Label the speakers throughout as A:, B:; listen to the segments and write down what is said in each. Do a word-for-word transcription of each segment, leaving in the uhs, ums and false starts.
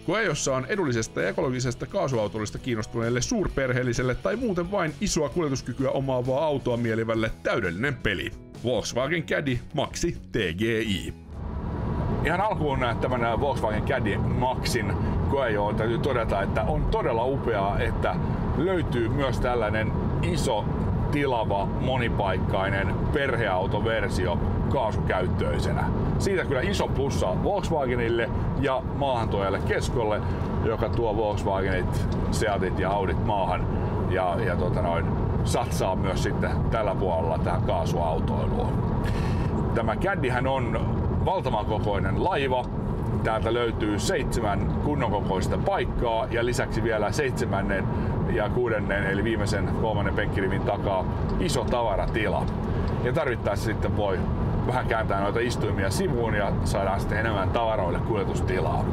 A: Koe, jossa on edullisesta ja ekologisesta kaasuautollista kiinnostuneelle suurperheelliselle tai muuten vain isoa kuljetuskykyä omaavaa autoa mielivälle täydellinen peli. Volkswagen Caddy Maxi T G I. Ihan alkuun tämän Volkswagen Caddy Maxin koejoon täytyy todeta, että on todella upeaa, että löytyy myös tällainen iso, tilava, monipaikkainen perheautoversio kaasukäyttöisenä. Siitä kyllä iso plussa Volkswagenille ja maahantuojalle Keskolle, joka tuo Volkswagenit, Seatit ja Audit maahan ja, ja tota noin, satsaa myös sitten tällä puolella tähän kaasuautoiluun. Tämä Caddyhän on valtavan kokoinen laiva. Täältä löytyy seitsemän kunnon kokoista paikkaa ja lisäksi vielä seitsemännen ja kuudennen eli viimeisen kolmannen penkkirivin takaa iso tavaratila. Ja tarvittaessa sitten voi vähän kääntää noita istuimia sivuun ja saadaan sitten enemmän tavaroille kuljetustilaa.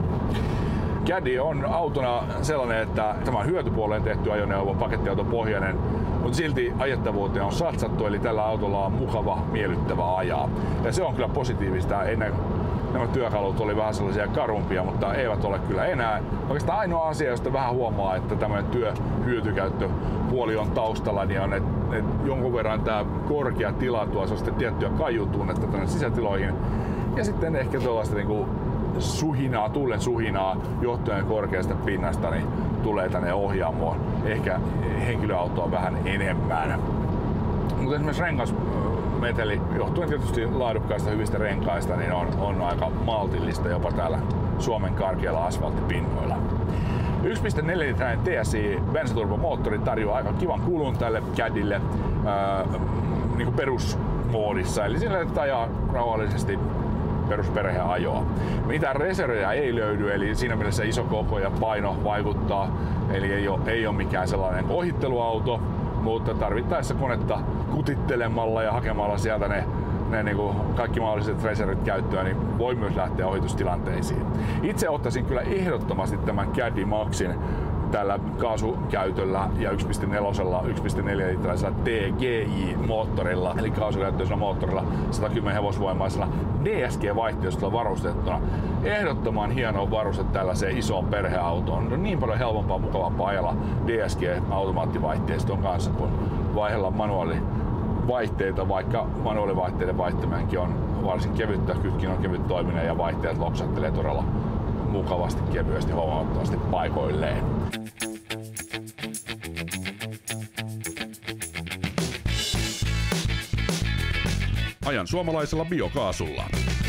A: Caddy on autona sellainen, että tämä on hyötypuoleen tehty ajoneuvo, pakettiautopohjainen, mutta silti ajettavuuteen on satsattu, eli tällä autolla on mukava, miellyttävä ajaa. Ja se on kyllä positiivista. Ennen nämä työkalut oli vähän sellaisia karumpia, mutta eivät ole kyllä enää. Oikeastaan ainoa asia, josta vähän huomaa, että tämmöinen työhyötykäyttöpuoli on taustalla, niin on, että et jonkun verran tämä korkea tila tuo sellaista tiettyä kaiutunnetta tänne sisätiloihin. Ja sitten ehkä tuollaista niinku suhinaa, tuulen suhinaa johtuen korkeasta pinnasta, niin tulee tänne ohjaamoon ehkä henkilöautoa vähän enemmän. Mutta esimerkiksi rengasmeteli, johtuen tietysti laadukkaista hyvistä renkaista, niin on, on aika maltillista jopa täällä Suomen karkeilla asfalttipinnoilla. yksi pilkku neljä litrainen T S I bensaturbomoottori tarjoaa aika kivan kulun tälle Caddylle ää, niin kuin perusmoodissa, eli sillä että ajaa rauhallisesti perusperheajoa. Mitään reservejä ei löydy, eli siinä mielessä iso koko ja paino vaikuttaa, eli ei ole, ei ole mikään sellainen ohitteluauto, mutta tarvittaessa konetta kutittelemalla ja hakemalla sieltä ne, ne niin kuin kaikki mahdolliset reservit käyttöön, niin voi myös lähteä ohitustilanteisiin. Itse ottaisin kyllä ehdottomasti tämän Caddy Maxin tällä kaasukäytöllä ja yksi pilkku neljä, yksi pilkku neljä litraisella T G I-moottorilla, eli kaasukäyttöisellä moottorilla, sata kymmenen hevosvoimaisella D S G-vaihteistolla varustettuna. Ehdottoman hieno varuste tällaiseen isoon perheautoon. On niin paljon helpompaa, mukavampaa ajella D S G-automaattivaihteiston kanssa, kun vaihella manuaalivaihteita, vaikka manuaalivaihteiden vaihtaminenkin on varsin kevyttä, kytkin on kevyt toiminen ja vaihteet loksattelee todella mukavasti, kevyesti, huomattavasti paikoilleen.
B: Ajan suomalaisella biokaasulla.